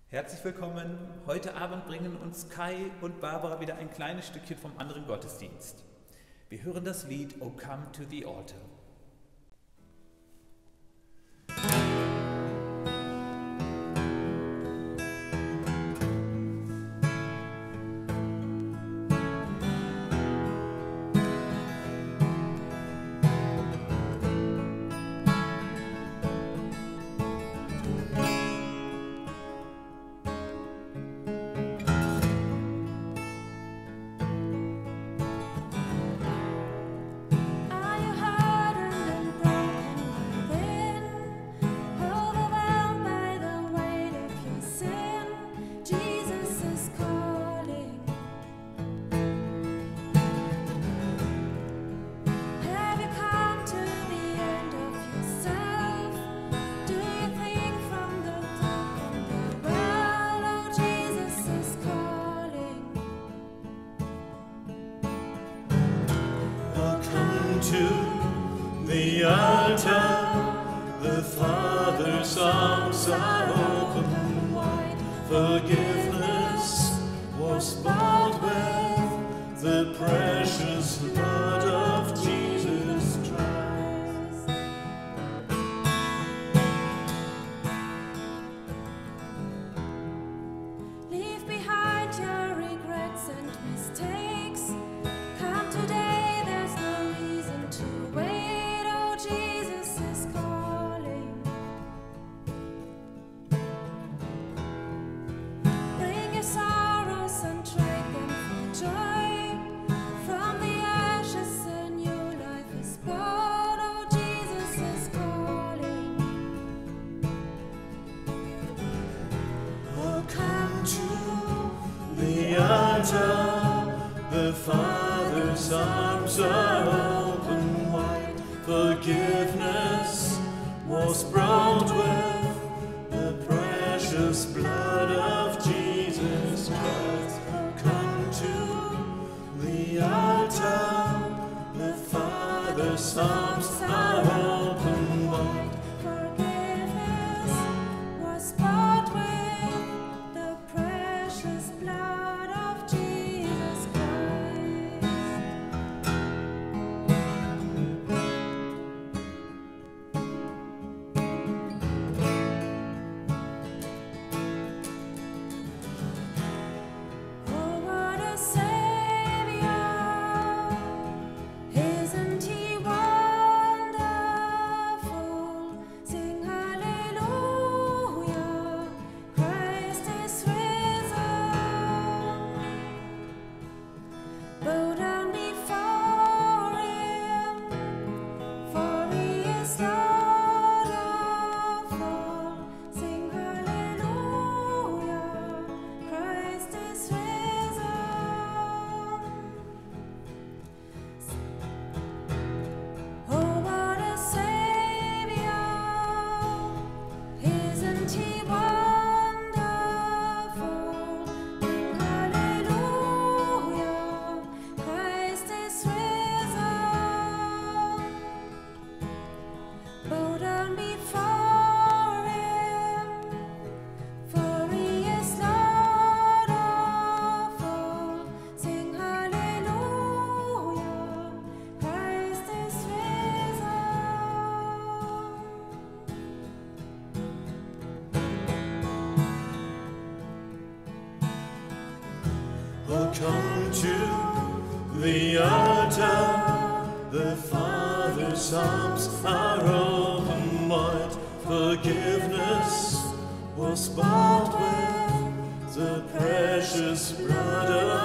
Herzlich willkommen. Heute Abend bringen uns Kai und Barbara wieder ein kleines Stückchen vom anderen Gottesdienst. Wir hören das Lied "O Come to the Altar". The altar, the Father's arms are open wide. Forgiveness was bought with the precious blood of Jesus Christ. Leave behind your regrets and mistakes. Come today, there's no reason to wait. Jesus is calling. Bring your sorrows and trade them for joy. From the ashes a new life is born. Oh, Jesus is calling. Oh, come to the altar. The Father's arms are open wide. Forgiveness was brought with the precious blood of Jesus Christ. Come to the altar, the Father's arms are open wide. Forgiveness was bought with the precious blood of Jesus Christ. Oh, what a Savior! Isn't He wonderful? Sing hallelujah! Christ is risen. Bow down before Him, for He is Lord of all. Sing hallelujah! Christ is risen. Oh, what a Savior! Isn't He wonderful? Sing hallelujah! Christ is risen. Bow down before Him, for He is Lord of all. Sing hallelujah! Christ is risen. Oh, come to the altar, the Father's arms are open wide. Forgiveness was bought with the precious blood of